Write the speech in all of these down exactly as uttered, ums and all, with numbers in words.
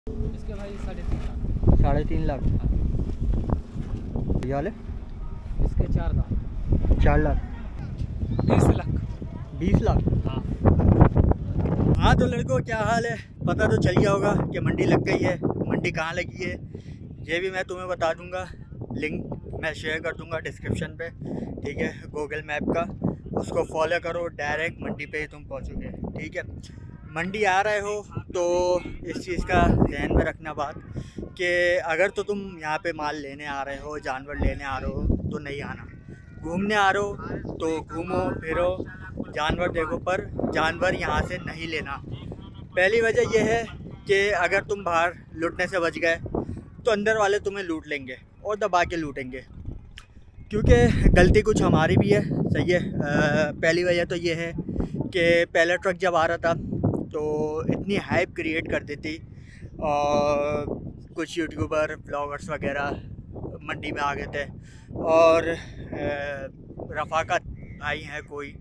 इसके भाई साढ़े तीन लाख। साढ़े तीन लाख ये वाले इसके चार लाख। चार लाख बीस लाख। बीस लाख हाँ हाँ। तो लड़कों क्या हाल है, पता तो चल गया होगा कि मंडी लग गई है। मंडी कहाँ लगी है ये भी मैं तुम्हें बता दूंगा, लिंक मैं शेयर कर दूंगा डिस्क्रिप्शन पे, ठीक है। गूगल मैप का उसको फॉलो करो, डायरेक्ट मंडी पे ही तुम पहुँचोगे, ठीक है। मंडी आ रहे हो तो इस चीज़ का ध्यान में रखना बात कि अगर तो तुम यहाँ पे माल लेने आ रहे हो, जानवर लेने आ रहे हो तो नहीं आना। घूमने आ रहे हो तो घूमो फिरो, जानवर देखो, पर जानवर यहाँ से नहीं लेना। पहली वजह यह है कि अगर तुम बाहर लूटने से बच गए तो अंदर वाले तुम्हें लूट लेंगे और दबा के लूटेंगे, क्योंकि गलती कुछ हमारी भी है, सही है। आ, पहली वजह तो ये है कि पहला ट्रक जब आ रहा था तो इतनी हाइप क्रिएट कर दी थी और कुछ यूट्यूबर ब्लॉगर्स वगैरह मंडी में आ गए थे और रफ़ाकत भाई हैं कोई,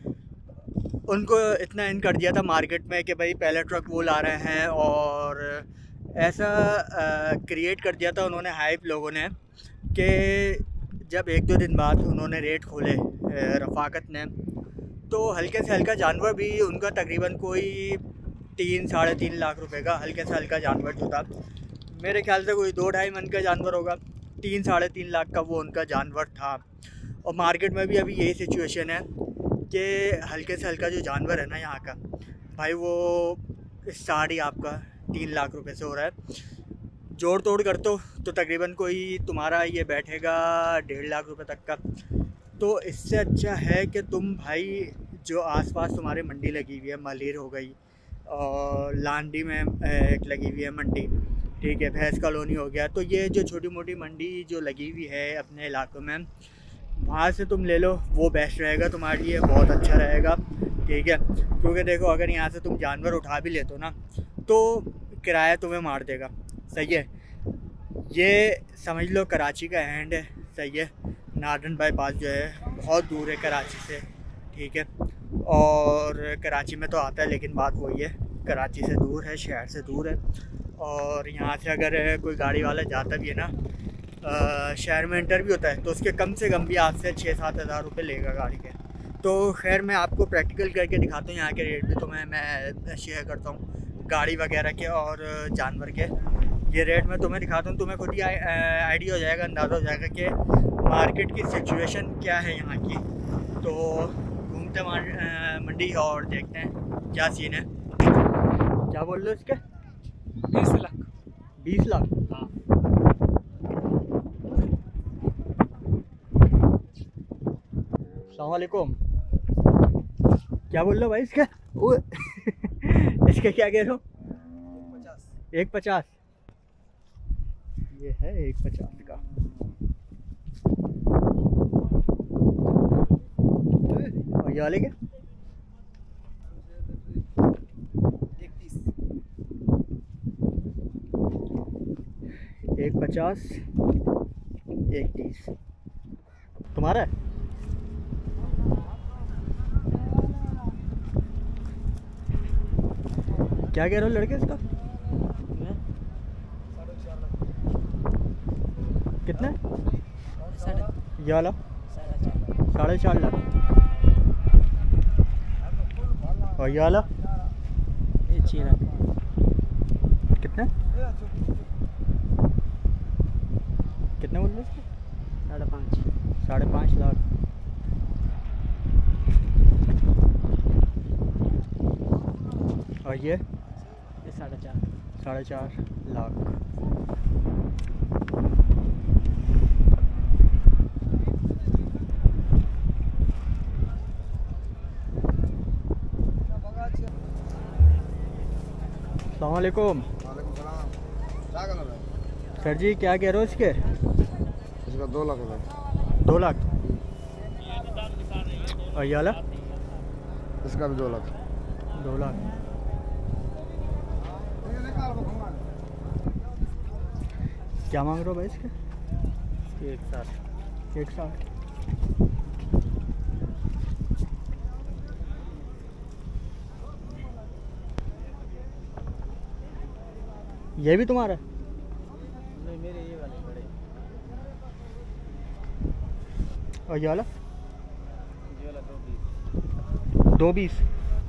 उनको इतना इन कर दिया था मार्केट में कि भाई पहले ट्रक वो ला रहे हैं, और ऐसा क्रिएट कर दिया था उन्होंने, हाइप लोगों ने, कि जब एक दो दिन बाद उन्होंने रेट खोले रफ़ाकत ने, तो हल्के से हल्का जानवर भी उनका तकरीबन कोई तीन साढ़े तीन लाख रुपए का हल्के से हल्का जानवर जो था, मेरे ख्याल से कोई दो ढाई मन का जानवर होगा, तीन साढ़े तीन लाख का वो उनका जानवर था। और मार्केट में भी अभी यही सिचुएशन है कि हल्के से हल्का जो जानवर है ना यहाँ का भाई, वो स्टार्ट ही आपका तीन लाख रुपए से हो रहा है। जोड़ तोड़ कर तो, तो तकरीबन कोई तुम्हारा ये बैठेगा डेढ़ लाख रुपए तक का। तो इससे अच्छा है कि तुम भाई जो आसपास तुम्हारी मंडी लगी हुई है, मलीर हो गई और लांडी में एक लगी हुई है मंडी, ठीक है, भैंस कॉलोनी हो गया, तो ये जो छोटी मोटी मंडी जो लगी हुई है अपने इलाकों में, वहाँ से तुम ले लो, वो बेस्ट रहेगा तुम्हारे लिए, बहुत अच्छा रहेगा, ठीक है। क्योंकि देखो अगर यहाँ से तुम जानवर उठा भी लेते हो ना तो किराया तुम्हें मार देगा, सही है। ये समझ लो कराची का एंड है, सही है। नार्डन बाईपास जो है बहुत दूर है कराची से, ठीक है, और कराची में तो आता है, लेकिन बात वही है, कराची से दूर है, शहर से दूर है। और यहाँ से अगर कोई गाड़ी वाला जाता भी है ना, आ, शहर में एंटर भी होता है, तो उसके कम से कम भी आपसे छः सात हज़ार रुपये लेगा गाड़ी के। तो खैर मैं आपको प्रैक्टिकल करके दिखाता हूँ, यहाँ के रेट भी तो मैं मैं शेयर करता हूँ, गाड़ी वगैरह के और जानवर के ये रेट मैं तुम्हें दिखाता हूँ। तुम्हें खुद ही आइडिया हो जाएगा, अंदाज़ा हो जाएगा कि मार्केट की सिचुएशन क्या है यहाँ की। तो घूमते मंडी और देखते हैं क्या सीन है। क्या बोल रहे हो इसके? बीस लाख। बीस लाख हाँ अस्सलाम वालेकुम। क्या बोल रहे हो भाई इसका? वो इसका क्या कह रहे हो? एक पचास। ये है एक पचास का। और ये वाले क्या? एक पचास, एक तीस। तुम्हारा है? क्या कह रहे हो लड़के इसका? कितना? ये वाला साढ़े चार लाख। और ये वाला ये छः लाख। कितना कितना बोल रहे इसके? साढ़े पाँच। साढ़े पाँच लाख। और ये ये साढ़े चार। साढ़े चार लाख। अस्सलाम वालेकुम। सर जी क्या कह रहे हो इसके? इसका दो लाख रुपये। दो लाख। और ये वाला? इसका भी दो लाख। दो लाख। क्या मांग रहे हो भाई इसके? एक साथ एक साठ। ये भी तुम्हारा है? नहीं मेरे ये वाले बड़े। और ये वाला? ये वाला दो बीस। दो बीस।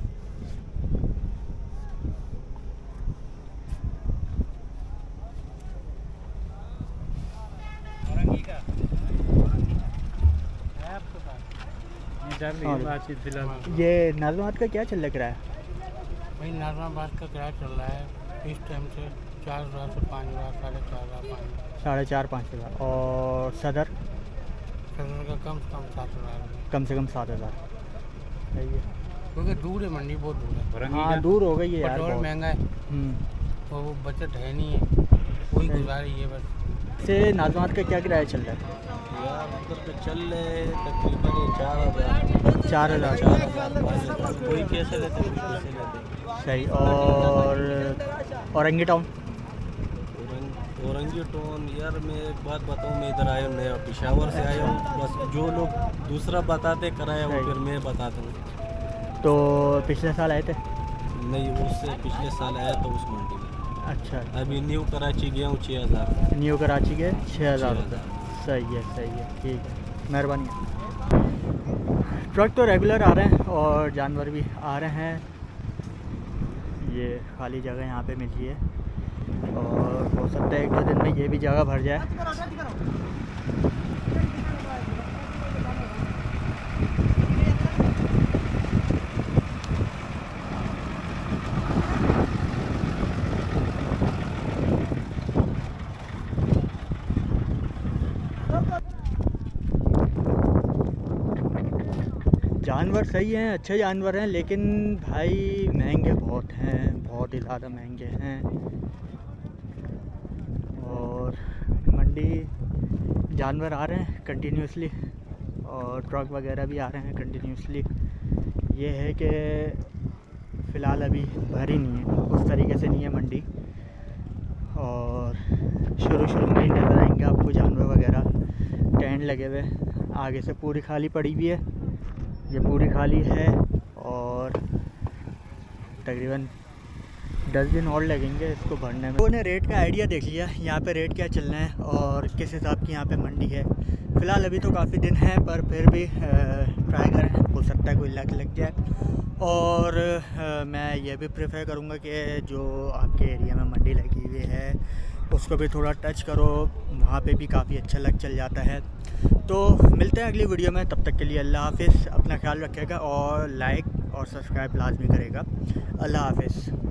बातचीत फिलहाल ये नाजमाबाद का क्या चल रहा है? भाई नाजमाबाद का किराया चल रहा है इस टाइम से चार हज़ार से पाँच हज़ार साढ़े चार हज़ार पाँच साढ़े चार पाँच हज़ार। और सदर? हज़ार का कम से कम सात हज़ार कम से कम सात हज़ार। सही है, क्योंकि दूर है, मंडी बहुत दूर है। हाँ दूर हो गई है यार पेट्रोल बहुत। महंगा है हम्म। तो वो बचत है नहीं है, वही सही। गुजारी है बस। से नाजमाबाद का क्या किराया चल रहा है? यार उधर पे चल रहे तकरीबन ये चार हज़ार चार हज़ार। चार हज़ार पाँच हज़ार कोई कैसे लेते कोई कैसे लेते। सही। और औरंगी टाउन? औरंग औरंगी टोन यार मैं एक बात बताऊँ, मैं इधर आया हूँ नया, पेशावर से आया हूँ, बस जो लोग दूसरा बताते कराया वो सही। फिर मैं बताता हूँ। तो पिछले साल आए थे? नहीं, उससे पिछले साल आया तो उस मंडी में। अच्छा। अभी न्यू कराची गया हूँ छः हज़ार। न्यू कराची के छः हज़ार छः रुपये। सही है सही है, ठीक है, मेहरबानी। ट्रक तो रेगुलर आ रहे हैं और जानवर भी आ रहे हैं। ये खाली जगह यहाँ पे मिली है और हो सकता है एक दो दिन में ये भी जगह भर जाए। जानवर सही हैं, अच्छे जानवर हैं, लेकिन भाई महंगे बहुत हैं, बहुत ही ज़्यादा महंगे हैं। और मंडी जानवर आ रहे हैं कंटिन्यूसली और ट्रक वगैरह भी आ रहे हैं कंटिन्यूसली। ये है कि फ़िलहाल अभी भरी नहीं है, उस तरीके से नहीं है मंडी। और शुरू शुरू में ही नजर आएंगे आपको जानवर वगैरह, टेंट लगे हुए। आगे से पूरी खाली पड़ी हुई है, ये पूरी खाली है और तकरीबन दस दिन और लगेंगे इसको भरने में। लोगों ने रेट का आइडिया देख लिया, यहाँ पे रेट क्या चलना है और किस हिसाब की यहाँ पे मंडी है। फ़िलहाल अभी तो काफ़ी दिन है पर फिर भी ट्राई करें, हो सकता है कोई लग लग जाए। और आ, मैं ये भी प्रेफर करूँगा कि जो आपके एरिया में मंडी लगी हुई है उसको भी थोड़ा टच करो, वहाँ पे भी काफ़ी अच्छा लग चल जाता है। तो मिलते हैं अगली वीडियो में, तब तक के लिए अल्लाह हाफ़िज़। अपना ख्याल रखिएगा और लाइक और सब्सक्राइब लाजमी करेगा। अल्लाह हाफ़िज़।